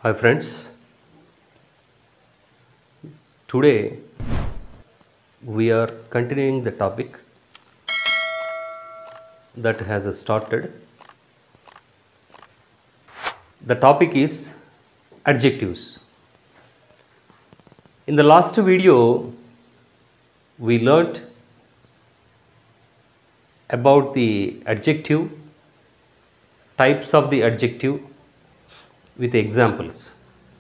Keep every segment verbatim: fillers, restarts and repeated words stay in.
Hi friends, today we are continuing the topic that has started. The topic is adjectives. In the last video we learnt about the adjective, types of the adjective with examples.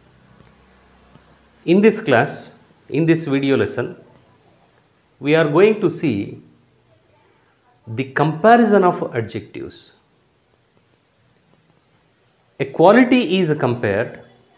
In this class, in this video lesson, we are going to see the comparison of adjectives. A quality is compared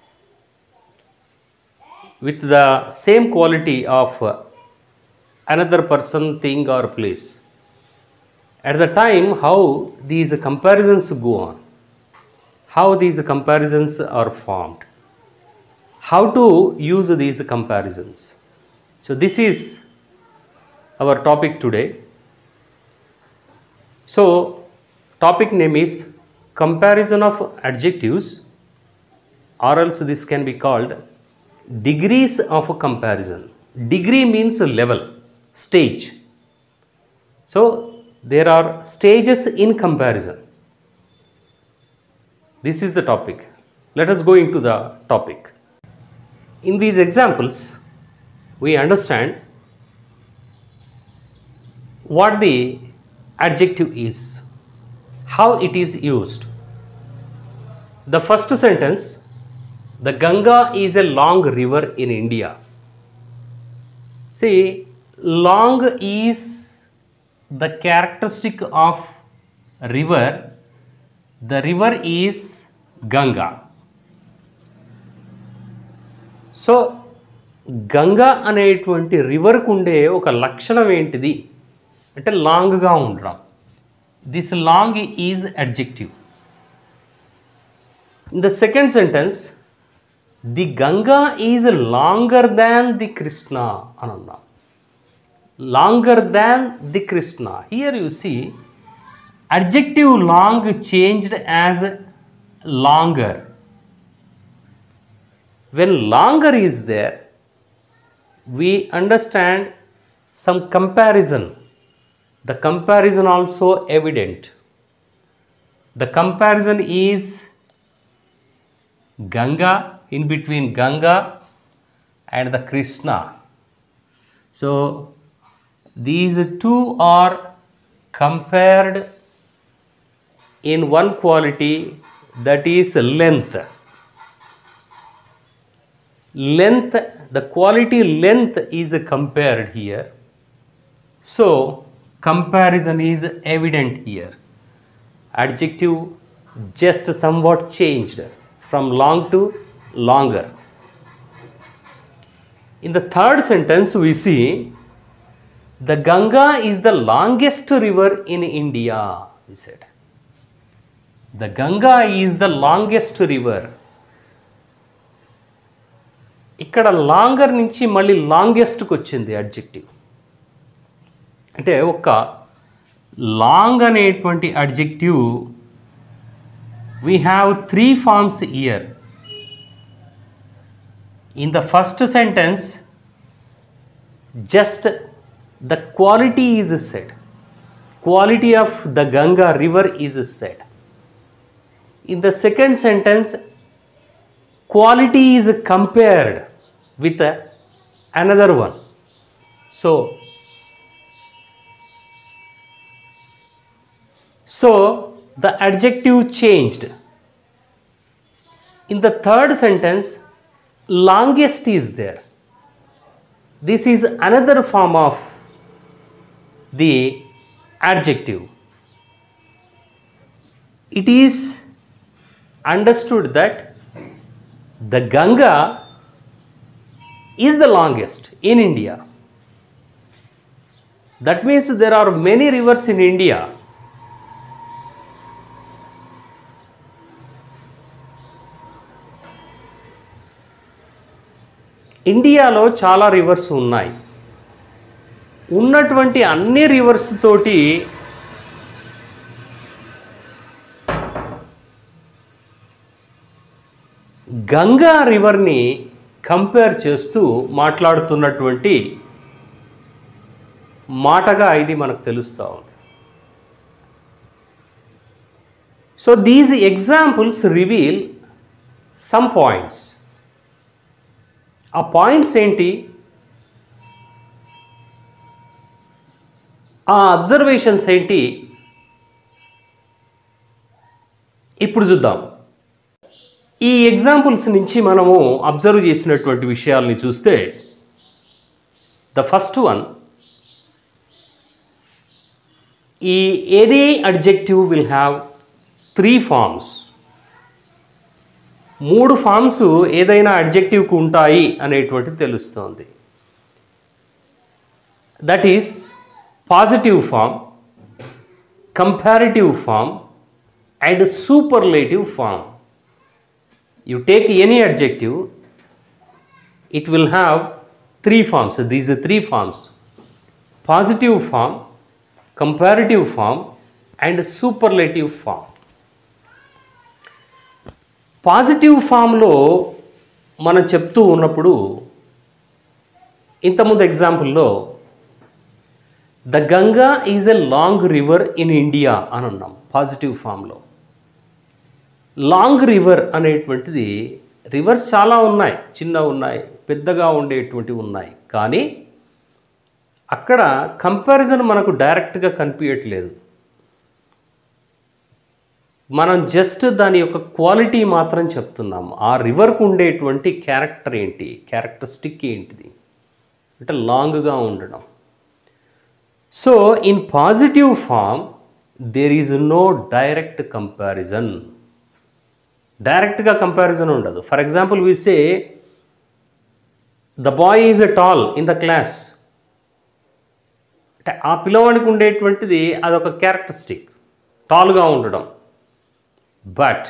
with the same quality of another person, thing or place. At the time, how these comparisons go on, how these comparisons are formed, how to use these comparisons. So this is our topic today. So topic name is comparison of adjectives, or else this can be called degrees of comparison. Degree means level, stage. So there are stages in comparison. This is the topic. Let us go into the topic. In these examples, we understand what the adjective is, how it is used. The first sentence, the Ganga is a long river in India. See, long is the characteristic of river. The river is Ganga. So Ganga అనేటువంటి రివర్కు ఉండే ఒక లక్షణం ఏంటిది అంటే లాంగ్గా ఉండడం. This long is adjective. In the second sentence, the Ganga is longer than the Krishna అని అన్నాం. Longer than the Krishna. Here you see adjective long changed as longer. When longer is there, we understand some comparison. The comparison also evident. The comparison is Ganga, in between Ganga and the Krishna. So these two are compared in one quality, that is length. Length, the quality length is compared here. So comparison is evident here. Adjective just somewhat changed from long to longer. In the third sentence we see the Ganga is the longest river in India, he said. The Ganga is the longest river. ఇక్కడ longer నుంచి మళ్ళీ లాంగెస్ట్కి వచ్చింది adjective. అంటే ఒక long అనేటువంటి adjective we have three forms here. In the first sentence just the quality is said. Quality of the Ganga river is said. In the second sentence, quality is compared with another one. So, so the adjective changed. In the third sentence, longest is there. This is another form of the adjective. It is understood that the Ganga is the longest in India. That means there are many rivers in India. ఇండియాలో చాలా reverse ఉన్నాయి. ఉన్నటువంటి అన్ని reverse తోటి Ganga రివర్ని compare చేస్తూ మాట్లాడుతున్నటువంటి మాటగా ఇది మనకు తెలుస్తూ ఉంది. So these examples reveal some points. ఆ పాయింట్స్ ఏంటి? ఆ అబ్జర్వేషన్స్ ఏంటి? ఇప్పుడు చూద్దాం. ఈ ఎగ్జాంపుల్స్ నుంచి మనము అబ్జర్వ్ చేసినటువంటి విషయాల్ని చూస్తే, ద ఫస్ట్ వన్, ఈ any adjective will have three forms. మూడు ఫార్మ్స్ ఏదైనా అడ్జెక్టివ్కి ఉంటాయి అనేటువంటిది తెలుస్తోంది. That is positive form, comparative form and superlative form. You take any adjective, it will have three forms. These are three forms: positive form, comparative form and superlative form. Positive ఫామ్లో మనం చెప్తూ ఉన్నప్పుడు, ఇంతకుముందు ఎగ్జాంపుల్లో the Ganga is a long river in India అని అన్నాం positive ఫామ్లో. Long river అనేటువంటిది, రివర్స్ చాలా ఉన్నాయి, చిన్న ఉన్నాయి, పెద్దగా ఉండేటువంటివి ఉన్నాయి, కానీ అక్కడ కంపారిజన్ మనకు డైరెక్ట్గా కనిపించట్లేదు. మనం జస్ట్ దాని యొక్క క్వాలిటీ మాత్రం చెప్తున్నాము. ఆ రివర్కు ఉండేటువంటి క్యారెక్టర్ ఏంటి, క్యారెక్టరిస్టిక్ ఏంటిది అంటే లాంగ్గా ఉండడం. So in positive form there is no direct comparison. డైరెక్ట్గా కంపారిజన్ ఉండదు. For example we say the boy is a tall in the class. అంటే ఆ పిల్లవాడికి ఉండేటువంటిది అదొక క్యారెక్టరిస్టిక్, టాల్గా ఉండడం. But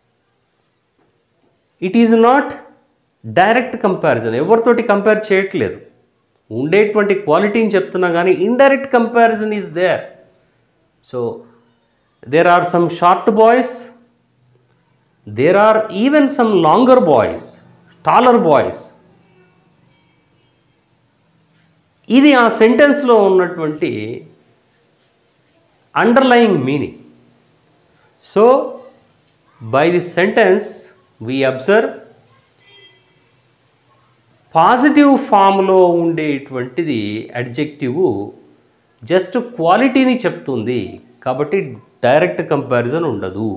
it is not direct comparison. ఎవరితోటి కంపేర్ చేయట్లేదు, ఉండేటువంటి క్వాలిటీని చెప్తున్నా కానీ indirect comparison is there. So there are some short boys, there are even some longer boys, taller boys. ఇది ఆ సెంటెన్స్లో ఉన్నటువంటి underlying meaning. So by this sentence we observe positive ఫామ్లో ఉండేటువంటిది అడ్జెక్టివ్ జస్ట్ క్వాలిటీని చెప్తుంది కాబట్టి డైరెక్ట్ కంపారిజన్ ఉండదు.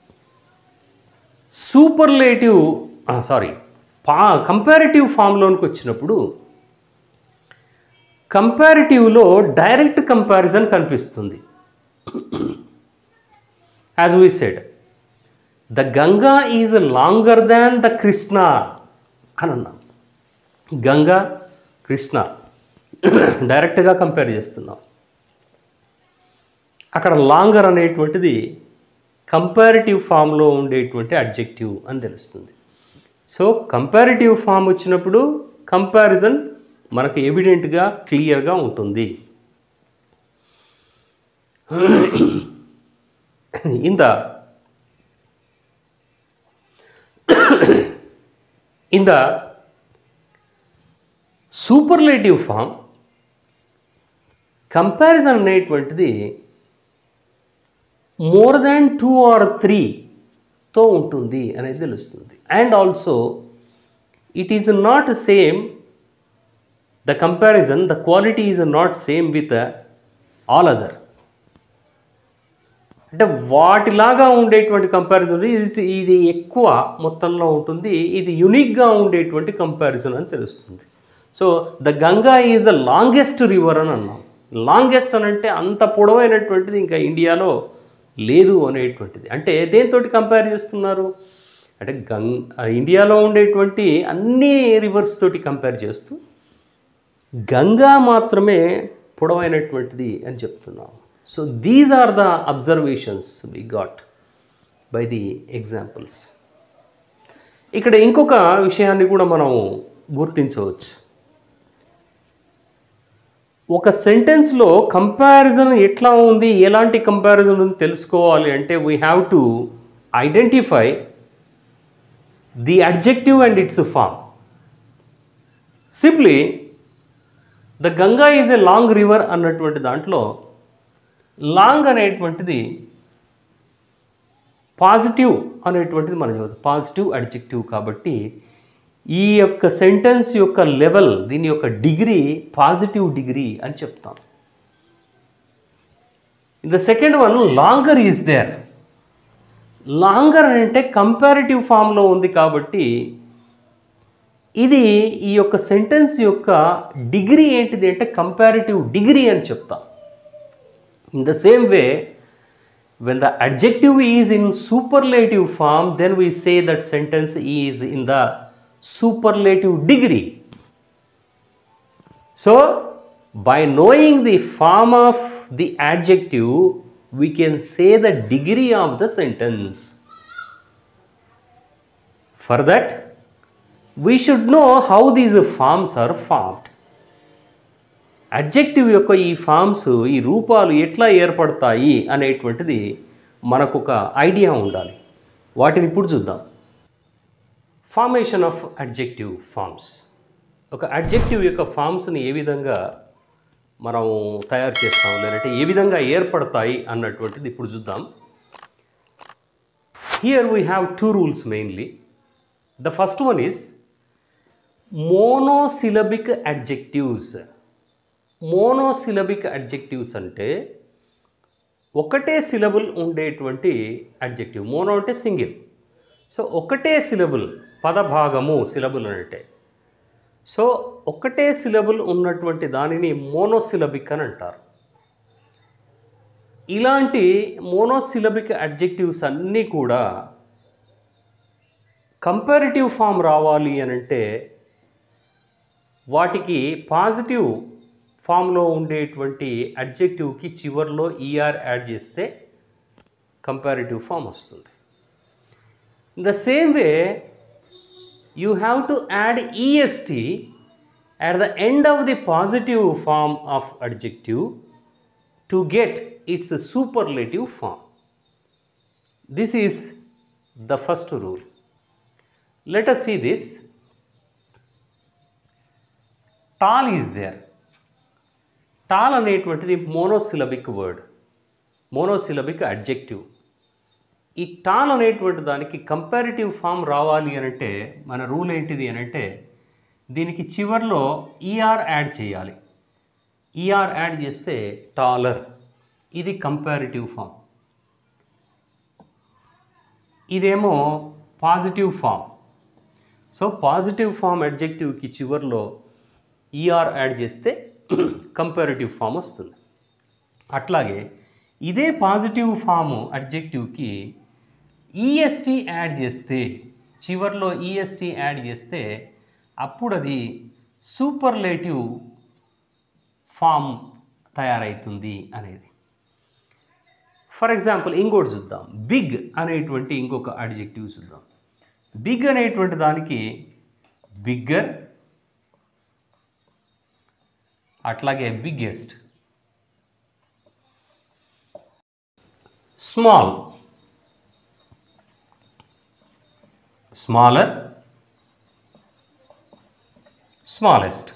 సూపర్లేటివ్ సారీ పా కంపారిటివ్ ఫామ్లోనికి వచ్చినప్పుడు కంపారిటివ్లో డైరెక్ట్ కంపారిజన్ కనిపిస్తుంది. As we said the Ganga is longer than the Krishna అని అన్నాం. గంగా కృష్ణ డైరెక్ట్గా కంపేర్ చేస్తున్నాం. అక్కడ లాంగర్ అనేటువంటిది కంపారిటివ్ ఫామ్లో ఉండేటువంటి అడ్జెక్టివ్ అని తెలుస్తుంది. సో కంపారిటివ్ ఫామ్ వచ్చినప్పుడు కంపారిజన్ మనకు ఎవిడెంట్గా క్లియర్గా ఉంటుంది. In the in the superlative form comparison అనేటువంటిది మోర్ దాన్ టూ ఆర్ త్రీతో ఉంటుంది అనేది తెలుస్తుంది. And also it is not same, the comparison, the quality is not same with all other. అంటే వాటిలాగా ఉండేటువంటి కంపారిజన్ ఇది ఎక్కువ మొత్తంలో ఉంటుంది, ఇది యునిక్గా ఉండేటువంటి కంపారిజన్ అని తెలుస్తుంది. So the Ganga is the longest river అని అన్నాం. లాంగెస్ట్ అని అంటే అంత పొడవైనటువంటిది ఇంకా ఇండియాలో లేదు అనేటువంటిది. అంటే దేనితోటి కంపేర్ చేస్తున్నారు అంటే గంగ్ ఇండియాలో ఉండేటువంటి అన్ని రివర్స్ తోటి కంపేర్ చేస్తూ గంగా మాత్రమే పొడవైనటువంటిది అని చెప్తున్నాం. So these are the observations we got by the examples. ఇక్కడ ఇంకొక విషయాన్ని కూడా మనం గుర్తించవచ్చు. ఒక సెంటెన్స్లో కంపారిజన్ ఎట్లా ఉంది, ఎలాంటి కంపారిజన్ ఉంది తెలుసుకోవాలి అంటే we have to identify the adjective and its form. Simply, the Ganga is a long river అన్నటువంటి దాంట్లో లాంగ్ అనేటువంటిది పాజిటివ్ అనేటువంటిది మనం చదువుతాం, పాజిటివ్ అడ్జెక్టివ్. కాబట్టి ఈ యొక్క సెంటెన్స్ యొక్క లెవెల్, దీని యొక్క డిగ్రీ పాజిటివ్ డిగ్రీ అని చెప్తాం. The second one longer is there. Longer అంటే కంపారిటివ్ ఫామ్లో ఉంది కాబట్టి ఇది ఈ యొక్క సెంటెన్స్ యొక్క డిగ్రీ ఏంటిది అంటే కంపారిటివ్ డిగ్రీ అని చెప్తాం. In the same way, when the adjective is in superlative form, then we say that sentence is in the superlative degree. So, by knowing the form of the adjective, we can say the degree of the sentence. For that, we should know how these forms are formed. Adjective యొక్క ఈ forms, ఈ రూపాలు ఎట్లా ఏర్పడతాయి అనేటువంటిది మనకు ఒక idea ఉండాలి. వాటిని ఇప్పుడు చూద్దాం. Formation of adjective forms. ఒక అడ్జెక్టివ్ యొక్క ఫామ్స్ని ఏ విధంగా మనం తయారు చేస్తాం, లేదంటే ఏ విధంగా ఏర్పడతాయి అన్నటువంటిది ఇప్పుడు చూద్దాం. Here we have two rules mainly. The first one is monosyllabic adjectives. Monosyllabic adjectives అంటే ఒకటే సిలబుల్ ఉండేటువంటి అడ్జెక్టివ్. మోనో అంటే సింగిల్. సో ఒకటే సిలబుల్, పదభాగము సిలబుల్ అంటే. సో ఒకటే సిలబుల్ ఉన్నటువంటి దానిని మోనోసిలబిక్ అని అంటారు. ఇలాంటి మోనోసిలబిక్ అడ్జెక్టివ్స్ అన్నీ కూడా కంపారిటివ్ ఫామ్ రావాలి అని అంటే వాటికి పాజిటివ్ ఫామ్లో ఉండేటువంటి అడ్జెక్టివ్కి చివర్లో ఈఆర్ యాడ్ చేస్తే కంపారిటివ్ ఫామ్ వస్తుంది. In the same way, you have to add E S T at the end of the positive form of adjective to get its superlative form. This is the first rule. Let us see this. Tall is there. Tall అనేటువంటిది monosyllabic word, monosyllabic adjective. ఈ tall అనేటువంటి దానికి comparative form రావాలి అని అంటే మన rule ఏంటిది అని అంటే దీనికి చివర్లో ఈఆర్ యాడ్ చేయాలి. ఈఆర్ యాడ్ చేస్తే టాలర్, ఇది కంపారిటివ్ ఫామ్. ఇదేమో positive form. So positive form అడ్జెక్టివ్కి చివర్లో ఈఆర్ యాడ్ చేస్తే కంపారిటివ్ ఫామ్ వస్తుంది. అట్లాగే ఇదే పాజిటివ్ ఫాము అడ్జెక్టివ్కి ఈఎస్టీ యాడ్ చేస్తే, చివర్లో ఈఎస్టీ యాడ్ చేస్తే అప్పుడు అది సూపర్లేటివ్ ఫామ్ తయారవుతుంది అనేది. ఫర్ ఎగ్జాంపుల్ ఇంకోటి చూద్దాం. బిగ్ అనేటువంటి ఇంకొక అడ్జెక్టివ్ చూద్దాం. బిగ్ అనేటువంటి దానికి బిగ్గర్, అట్లాగే బిగ్గెస్ట్. Small, smaller, smallest.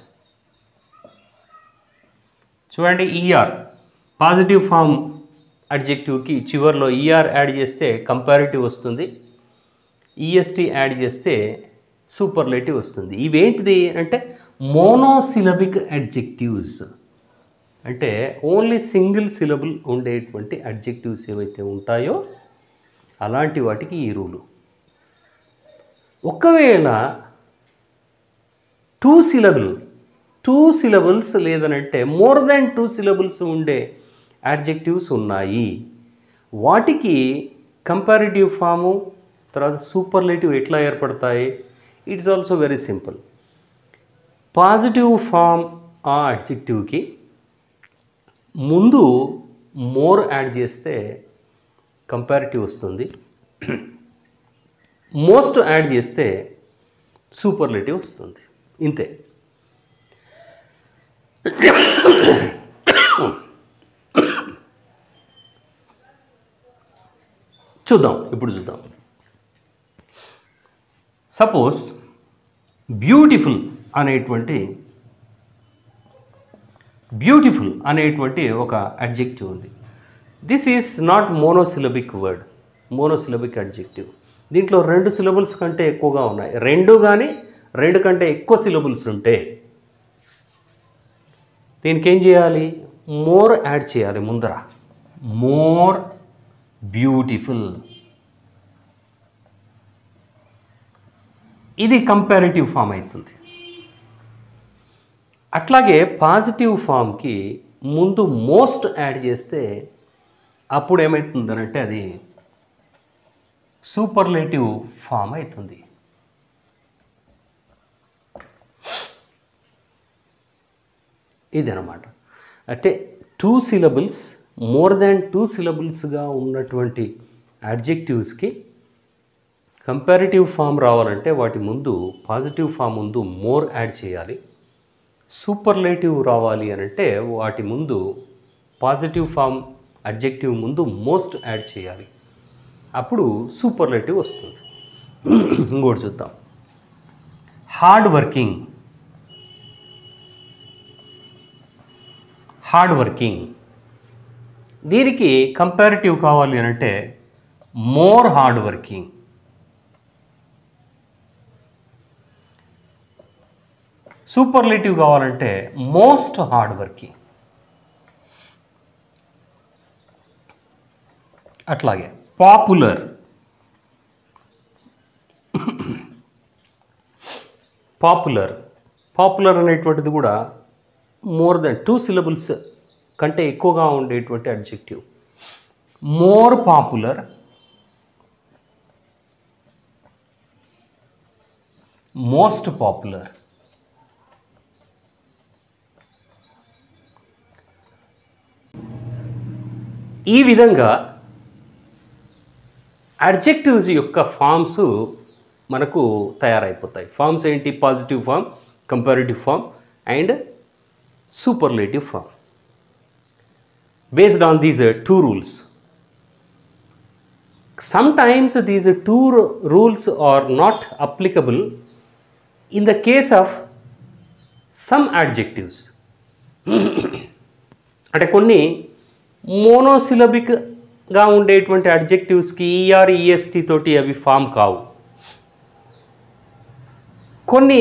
చూడండి, ఈఆర్ పాజిటివ్ ఫామ్ అడ్జెక్టివ్కి చివర్లో ఈఆర్ యాడ్ చేస్తే కంపారిటివ్ వస్తుంది, ఈఎస్టీ యాడ్ చేస్తే సూపర్లేటివ్ వస్తుంది. ఇవేంటిది అంటే మోనోసిలబిక్ అడ్జెక్టివ్స్, అంటే ఓన్లీ సింగిల్ సిలబుల్ ఉండేటువంటి అడ్జెక్టివ్స్ ఏవైతే ఉంటాయో అలాంటి వాటికి ఈ రూలు. ఒకవేళ టూ సిలబుల్ టూ సిలబుల్స్ లేదనంటే మోర్ దెన్ టూ సిలబుల్స్ ఉండే అడ్జెక్టివ్స్ ఉన్నాయి, వాటికి కంపారిటివ్ ఫాము తర్వాత సూపర్లేటివ్ ఎట్లా ఏర్పడతాయి? It's also very simple. Positive form ఆ అడ్జెక్టివ్కి ముందు మోర్ యాడ్ చేస్తే కంపారిటివ్ వస్తుంది, మోస్ట్ యాడ్ చేస్తే సూపర్లేటివ్ వస్తుంది. ఇంతే. చూద్దాం, ఇప్పుడు చూద్దాం. సపోజ్ బ్యూటిఫుల్ అనేటువంటి బ్యూటిఫుల్ అనేటువంటి ఒక అడ్జెక్టివ్ ఉంది. This is not monosyllabic word, monosyllabic adjective. దీంట్లో రెండు సిలబుల్స్ కంటే ఎక్కువగా ఉన్నాయి. రెండు కానీ రెండు కంటే ఎక్కువ సిలబుల్స్ ఉంటే దీనికి ఏం చేయాలి? మోర్ యాడ్ చేయాలి ముందర. More beautiful. ఇది కంపారిటివ్ ఫామ్ అవుతుంది. అట్లాగే పాజిటివ్ ఫామ్కి ముందు మోస్ట్ యాడ్ చేస్తే అప్పుడు ఏమవుతుందనంటే అది సూపర్లేటివ్ ఫామ్ అవుతుంది. ఇదనమాట. అంటే two syllables, more than two సిలబుల్స్గా ఉన్నటువంటి అడ్జెక్టివ్స్కి కంపారిటివ్ ఫామ్ రావాలంటే వాటి ముందు పాజిటివ్ ఫామ్ ముందు మోర్ యాడ్ చేయాలి. సూపర్లేటివ్ రావాలి అని అంటే వాటి ముందు పాజిటివ్ ఫామ్ అడ్జెక్టివ్ ముందు మోస్ట్ యాడ్ చేయాలి. అప్పుడు సూపర్లేటివ్ వస్తుంది. ఇంకోటి చూద్దాం. Hard working. హార్డ్ వర్కింగ్ దీనికి కంపారిటివ్ కావాలి అని అంటే మోర్ హార్డ్ వర్కింగ్. సూపర్లేటివ్ కావాలంటే మోస్ట్ హార్డ్ వర్కింగ్. అట్లాగే పాపులర్. పాపులర్ పాపులర్ అనేటువంటిది కూడా మోర్ దెన్ టూ సిలబుల్స్ కంటే ఎక్కువగా ఉండేటువంటి adjective. More popular, most popular. ఈ విధంగా అడ్జెక్టివ్స్ యొక్క ఫామ్స్ మనకు తయారైపోతాయి. ఫామ్స్ ఏంటి? Positive form, comparative form and superlative form. Based on these two rules. Sometimes these two rules are not applicable in the case of some adjectives. అంటే కొన్ని మోనోసిలబిక్గా ఉండేటువంటి అడ్జెక్టివ్స్కి ER EST తోటి అవి ఫామ్ కావు. కొన్ని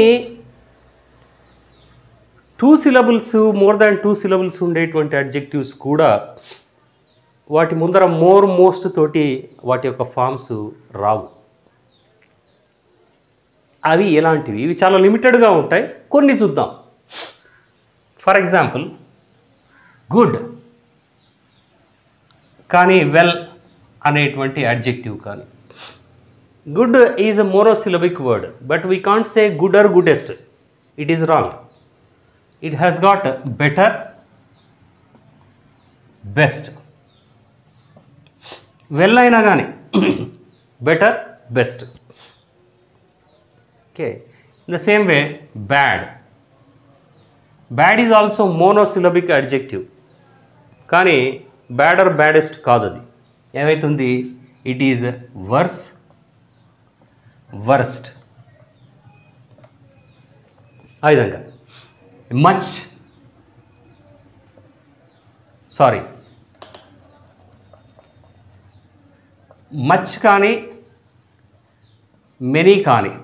two syllables, more than two syllables ఉండేటువంటి adjectives కూడా వాటి ముందర మోర్, మోస్ట్ తోటి వాటి యొక్క ఫామ్స్ రావు. అవి ఎలాంటివి? ఇవి చాలా లిమిటెడ్గా ఉంటాయి. కొన్ని చూద్దాం. ఫర్ ఎగ్జాంపుల్ గుడ్ కానీ వెల్ అనేటువంటి అడ్జెక్టివ్ కానీ. Good is a monosyllabic word, but we can't say good or goodest. It is wrong. It has got better, best. Well అయినా కానీ better, best. Okay. In the same way bad. Bad is also monosyllabic adjective, కానీ bad or baddest కాదు. అది ఏమవుతుంది? It is worse, worst. ఆ విధంగా much, sorry much కానీ many కానీ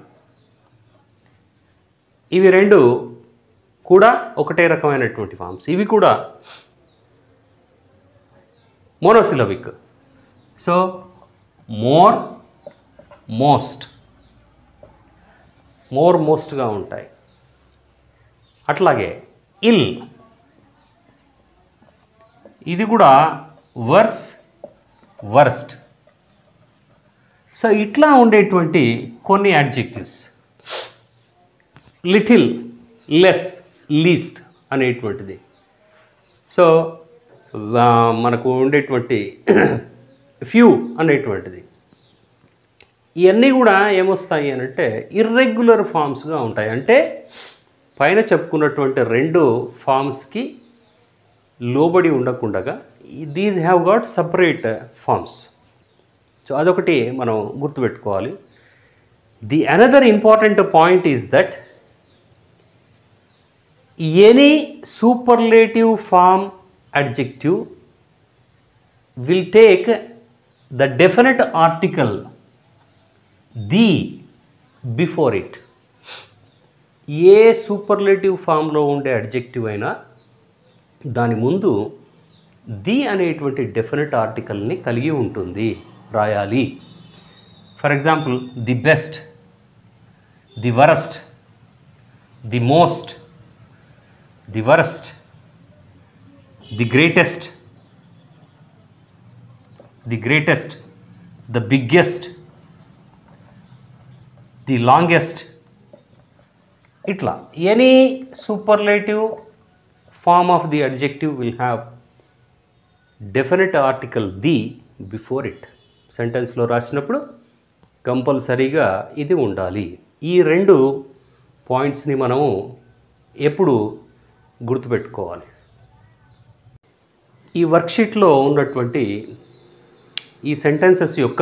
ఇవి రెండు కూడా ఒకటే రకమైనటువంటి ఫామ్స్. ఇవి కూడా monosyllabic. So more, most, more మోస్ట్గా ఉంటాయి. అట్లాగే ఇల్ ఇది కూడా వర్స్, వర్స్ట్. సో ఇట్లా ఉండేటువంటి కొన్ని అడ్జెక్టివ్స్. లిటిల్, లెస్, లీస్ట్ అనేటువంటిది. సో మనకు ఉండేటువంటి ఫ్యూ అనేటువంటిది. ఇవన్నీ కూడా ఏమొస్తాయి అని అంటే ఇర్రెగ్యులర్ ఫామ్స్గా ఉంటాయి. అంటే పైన చెప్పుకున్నటువంటి రెండు ఫామ్స్కి లోబడి ఉండకుండా these have got separate forms. So అదొకటి మనం గుర్తుపెట్టుకోవాలి. The another important point is that any superlative form adjective will take the definite article the before it. ఏ సూపర్లేటివ్ ఫామ్లో ఉండే అడ్జెక్టివ్ అయినా దాని ముందు ది అనేటువంటి డెఫినెట్ ఆర్టికల్ని కలిగి ఉంటుంది, రాయాలి. For example, the best, the worst, the most, the worst, the greatest, the greatest, the biggest, the longest, ఇట్లా any superlative form of the adjective will have definite article the before it. సెంటెన్స్లో రాసినప్పుడు కంపల్సరీగా ఇది ఉండాలి. ఈ రెండు పాయింట్స్ని మనము ఎప్పుడు గుర్తుపెట్టుకోవాలి. ఈ వర్క్షీట్లో ఉన్నటువంటి ఈ సెంటెన్సెస్ యొక్క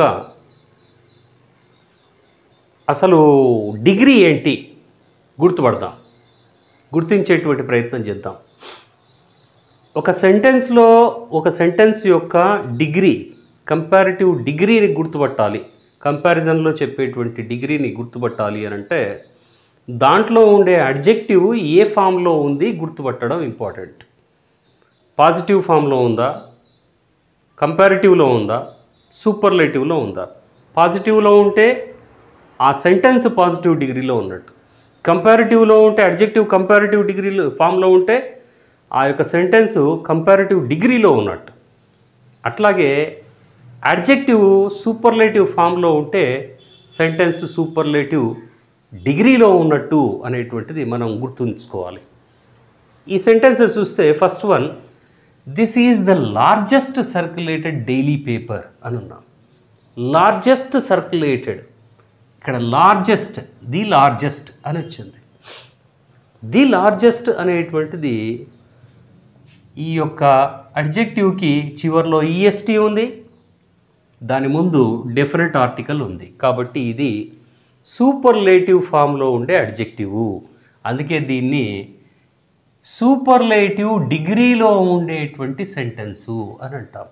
అసలు డిగ్రీ ఏంటి గుర్తుపడదాం, గుర్తించేటువంటి ప్రయత్నం చేద్దాం. ఒక సెంటెన్స్లో ఒక సెంటెన్స్ యొక్క డిగ్రీ, కంపారిటివ్ డిగ్రీని గుర్తుపట్టాలి, కంపారిజన్లో చెప్పేటువంటి డిగ్రీని గుర్తుపట్టాలి అని అంటే దాంట్లో ఉండే అడ్జెక్టివ్ ఏ ఫామ్లో ఉంది గుర్తుపట్టడం ఇంపార్టెంట్. పాజిటివ్ ఫామ్లో ఉందా, కంపారిటివ్లో ఉందా, సూపర్లేటివ్లో ఉందా. పాజిటివ్లో ఉంటే ఆ సెంటెన్స్ పాజిటివ్ డిగ్రీలో ఉన్నట్టు, కంపారిటివ్లో ఉంటే అడ్జెక్టివ్ కంపారిటివ్ డిగ్రీలో ఫామ్లో ఉంటే ఆ యొక్క సెంటెన్స్ కంపారిటివ్ డిగ్రీలో ఉన్నట్టు. అట్లాగే అడ్జెక్టివ్ సూపర్లేటివ్ ఫామ్లో ఉంటే సెంటెన్స్ సూపర్లేటివ్ డిగ్రీలో ఉన్నట్టు అనేటువంటిది మనం గుర్తుంచుకోవాలి. ఈ సెంటెన్సెస్ చూస్తే first one, this is the largest circulated daily paper అని ఉన్నాం. లార్జెస్ట్ సర్క్యులేటెడ్, ఇక్కడ లార్జెస్ట్, ది లార్జెస్ట్ అని వచ్చింది. ది లార్జెస్ట్ అనేటువంటిది ఈ యొక్క అడ్జెక్టివ్కి చివరిలో ఈఎస్టీ ఉంది, దాని ముందు డెఫినెట్ ఆర్టికల్ ఉంది. కాబట్టి ఇది సూపర్లేటివ్ ఫామ్లో ఉండే అడ్జెక్టివ్. అందుకే దీన్ని సూపర్లేటివ్ డిగ్రీలో ఉండేటువంటి సెంటెన్సు అని అంటాం.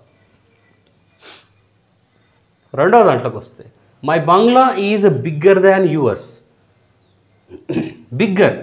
రెండవ దాంట్లోకి వస్తే, my bungalow is bigger than yours. Bigger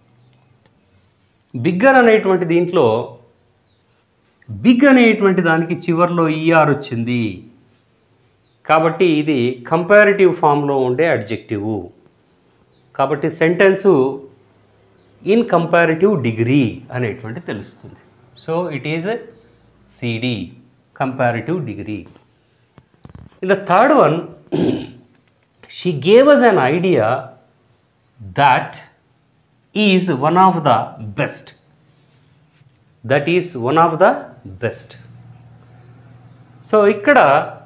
bigger అనేటువంటి దీంట్లో బిగ్ అనేటువంటి దానికి చివరిలో ఈఆర్ వచ్చింది కాబట్టి ఇది కంపారిటివ్ ఫామ్లో ఉండే అడ్జెక్టివ్. కాబట్టి సెంటెన్సు ఇన్ కంపారిటివ్ డిగ్రీ అనేటువంటి తెలుస్తుంది. So it is C D, comparative degree. In the third one, she gave us an idea that is one of the best. That is one of the best. So ఇక్కడ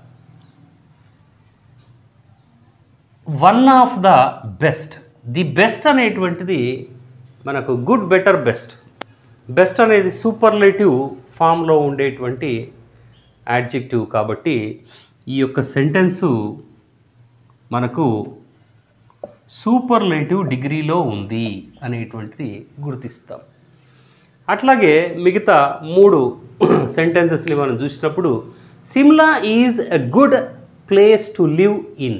one of the best, the best అనేటువంటిది మనకు good, better, best. Best అనేది superlative ఫామ్లో ఉండేటువంటి adjective కాబట్టి ఈ యొక్క sentence మనకు సూపర్లేటివ్ డిగ్రీలో ఉంది అనేటువంటిది గుర్తిస్తాం. అట్లాగే మిగతా మూడు సెంటెన్సెస్ని మనం చూసినప్పుడు, Shimla is a good place to live in.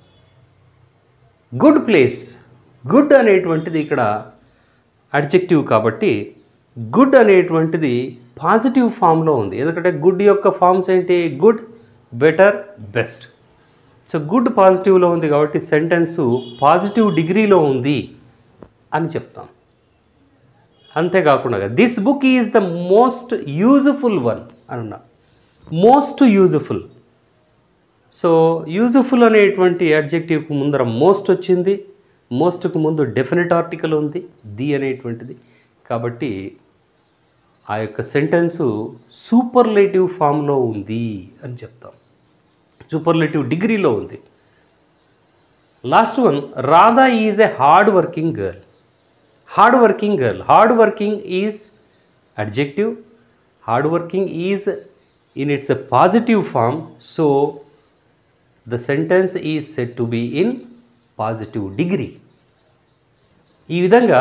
Good place, good అనేటువంటిది ఇక్కడ అడ్జెక్టివ్ కాబట్టి గుడ్ అనేటువంటిది పాజిటివ్ ఫామ్లో ఉంది. ఎందుకంటే గుడ్ యొక్క ఫామ్స్ ఏంటి? Good, better, best. So good పాజిటివ్లో ఉంది కాబట్టి సెంటెన్సు పాజిటివ్ డిగ్రీలో ఉంది అని చెప్తాం. అంతేకాకుండా this book is the most useful one అన్నా. Most useful. సో యూజ్ఫుల్ అనేటువంటి అడ్జెక్టివ్కు ముందర మోస్ట్ వచ్చింది, మోస్ట్కు ముందు డెఫినెట్ ఆర్టికల్ ఉంది, ది అనేటువంటిది. కాబట్టి ఆ యొక్క సెంటెన్సు సూపర్లేటివ్ ఫామ్లో ఉంది అని చెప్తాం, సూపర్లేటివ్ డిగ్రీలో ఉంది. Last one, Radha is a hard working girl. Hard working girl, hard working is adjective, hard working is in its a positive form, so the sentence is said to be in positive degree. ఈ విధంగా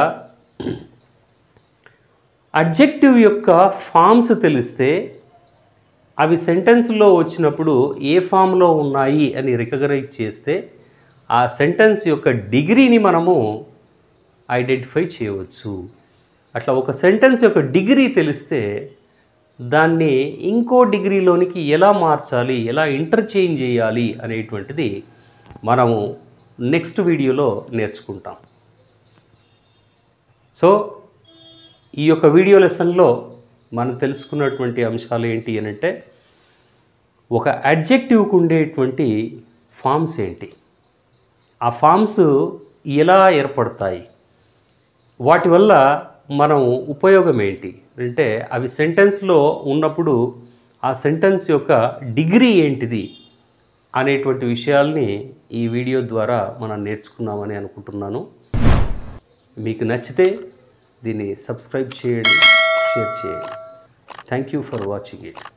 adjective యొక్క forms తెలిస్తే అవి సెంటెన్స్లో వచ్చినప్పుడు ఏ ఫామ్లో ఉన్నాయి అని recognise చేస్తే ఆ సెంటెన్స్ యొక్క డిగ్రీని మనము ఐడెంటిఫై చేయవచ్చు. అట్లా ఒక సెంటెన్స్ యొక్క డిగ్రీ తెలిస్తే దాన్ని ఇంకో డిగ్రీలోనికి ఎలా మార్చాలి, ఎలా ఇంటర్చేంజ్ చేయాలి అనేటువంటిది మనము నెక్స్ట్ వీడియోలో నేర్చుకుంటాం. సో ఈ యొక్క వీడియో లెసన్లో మనం తెలుసుకున్నటువంటి అంశాలు ఏంటి అని అంటే, ఒక అడ్జెక్టివ్కు ఉండేటువంటి ఫామ్స్ ఏంటి, ఆ ఫామ్స్ ఎలా ఏర్పడతాయి, వాటి వల్ల మనం ఉపయోగం ఏంటి అంటే అవి సెంటెన్స్లో ఉన్నప్పుడు ఆ సెంటెన్స్ యొక్క డిగ్రీ ఏంటిది అనేటువంటి విషయాల్ని ఈ వీడియో ద్వారా మనం నేర్చుకున్నామని అనుకుంటున్నాను. మీకు నచ్చితే దీన్ని సబ్స్క్రైబ్ చేయండి, షేర్ చేయండి. Thank you for watching it.